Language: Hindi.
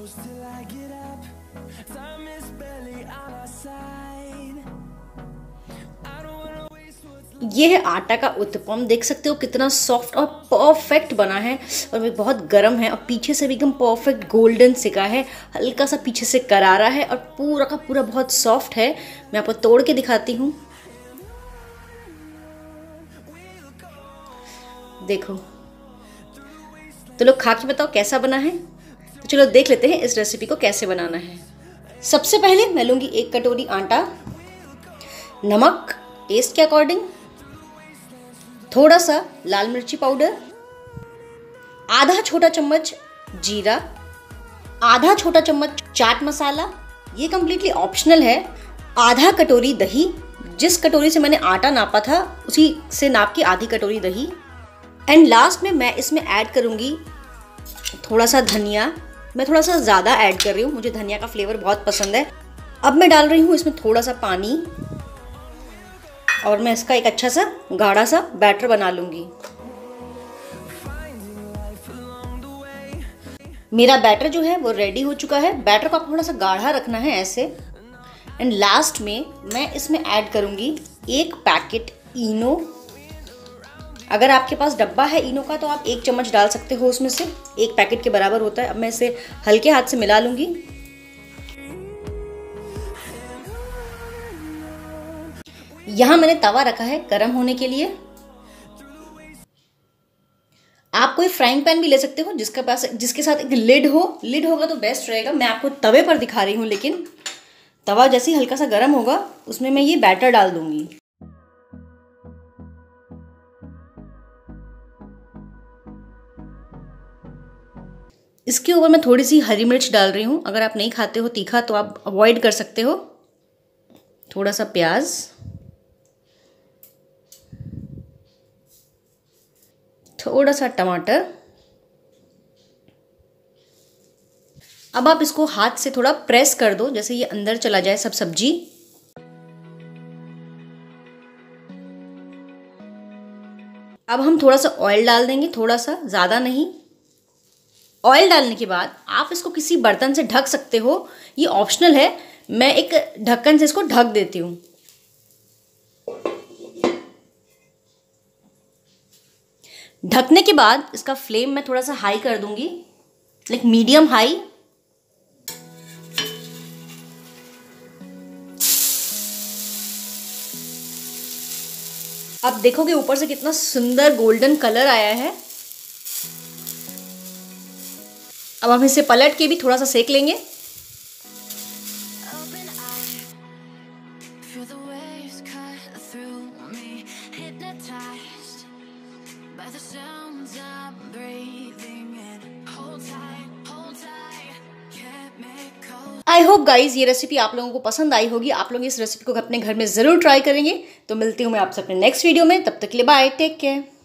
ये है आटा का उत्तपम। देख सकते हो कितना सॉफ्ट और परफेक्ट बना है, और ये बहुत गर्म है और पीछे से भी एकदम परफेक्ट गोल्डन सिका है, हल्का सा पीछे से करारा है और पूरा का पूरा बहुत सॉफ्ट है। मैं आपको तोड़ के दिखाती हूँ, देखो। तो लोग खा के बताओ कैसा बना है। तो चलो देख लेते हैं इस रेसिपी को कैसे बनाना है। सबसे पहले मैं लूँगी 1 कटोरी आटा, नमक टेस्ट के अकॉर्डिंग, थोड़ा सा लाल मिर्ची पाउडर, आधा छोटा चम्मच जीरा, आधा छोटा चम्मच चाट मसाला, ये कम्प्लीटली ऑप्शनल है, आधा कटोरी दही, जिस कटोरी से मैंने आटा नापा था उसी से नाप के आधी कटोरी दही, एंड लास्ट में मैं इसमें ऐड करूँगी थोड़ा सा धनिया। मैं थोड़ा सा ज़्यादा ऐड कर रही हूँ, मुझे धनिया का फ्लेवर बहुत पसंद है। अब मैं डाल रही हूँ इसमें थोड़ा सा पानी, और मैं इसका एक अच्छा सा गाढ़ा सा बैटर बना लूँगी। मेरा बैटर जो है वो रेडी हो चुका है। बैटर को आप थोड़ा सा गाढ़ा रखना है ऐसे। एंड लास्ट में मैं इसमें ऐड करूँगी 1 पैकेट इनो। अगर आपके पास डब्बा है इनो का तो आप 1 चम्मच डाल सकते हो, उसमें से 1 पैकेट के बराबर होता है। अब मैं इसे हल्के हाथ से मिला लूँगी। यहाँ मैंने तवा रखा है गरम होने के लिए। आप कोई फ्राइंग पैन भी ले सकते हो जिसके साथ एक लिड हो। लिड होगा तो बेस्ट रहेगा। मैं आपको तवे पर दिखा रही हूँ, लेकिन तवा जैसे ही हल्का सा गरम होगा उसमें मैं ये बैटर डाल दूंगी। इसके ऊपर मैं थोड़ी सी हरी मिर्च डाल रही हूँ। अगर आप नहीं खाते हो तीखा तो आप अवॉइड कर सकते हो। थोड़ा सा प्याज, थोड़ा सा टमाटर। अब आप इसको हाथ से थोड़ा प्रेस कर दो, जैसे ये अंदर चला जाए सब सब्जी। अब हम थोड़ा सा ऑयल डाल देंगे, थोड़ा सा, ज़्यादा नहीं। ऑयल डालने के बाद आप इसको किसी बर्तन से ढक सकते हो, ये ऑप्शनल है। मैं एक ढक्कन से इसको ढक देती हूँ। ढकने के बाद इसका फ्लेम मैं थोड़ा सा हाई कर दूंगी, लाइक मीडियम हाई। अब देखोगे ऊपर से कितना सुंदर गोल्डन कलर आया है। अब हम इसे पलट के भी थोड़ा सा सेक लेंगे। आई होप गाइज ये रेसिपी आप लोगों को पसंद आई होगी। आप लोग इस रेसिपी को अपने घर में ज़रूर ट्राई करेंगे। तो मिलती हूँ मैं आपसे अपने नेक्स्ट वीडियो में। तब तक के लिए बाय, टेक केयर।